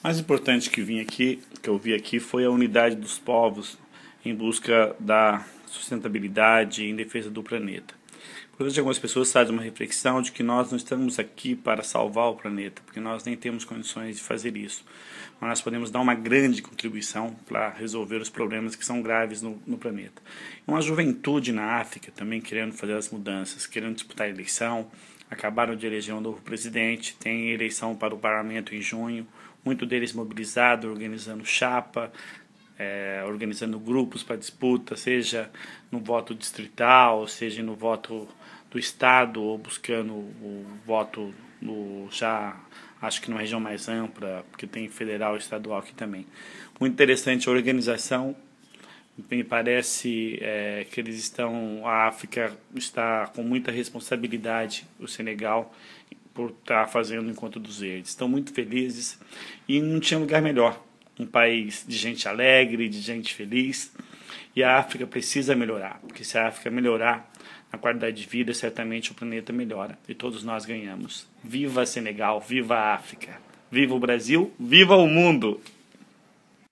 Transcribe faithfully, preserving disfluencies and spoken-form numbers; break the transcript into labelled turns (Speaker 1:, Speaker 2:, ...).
Speaker 1: mais importante que vim aqui, que eu vi aqui, foi a unidade dos povos em busca da sustentabilidade e em defesa do planeta. Por isso, algumas pessoas fazem uma reflexão de que nós não estamos aqui para salvar o planeta, porque nós nem temos condições de fazer isso. Mas nós podemos dar uma grande contribuição para resolver os problemas que são graves no, no planeta. Uma juventude na África também querendo fazer as mudanças, querendo disputar a eleição, acabaram de eleger um novo presidente, tem eleição para o parlamento em junho, muito deles mobilizados, organizando chapa, é, organizando grupos para disputa, seja no voto distrital, seja no voto do estado, ou buscando o voto no, já, acho que numa região mais ampla, porque tem federal e estadual aqui também. Muito interessante a organização, me parece é, que eles estão, a África está com muita responsabilidade, o Senegal, por estar fazendo o Encontro dos Verdes. Estão muito felizes e não tinha lugar melhor. Um país de gente alegre, de gente feliz. E a África precisa melhorar, porque se a África melhorar a qualidade de vida, certamente o planeta melhora e todos nós ganhamos. Viva Senegal, viva a África, viva o Brasil, viva o mundo!